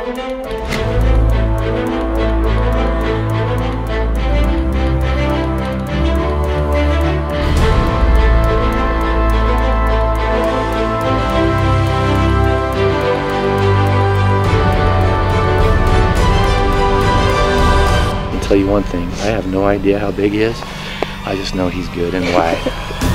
I'll tell you one thing, I have no idea how big he is. I just know he's good and wide.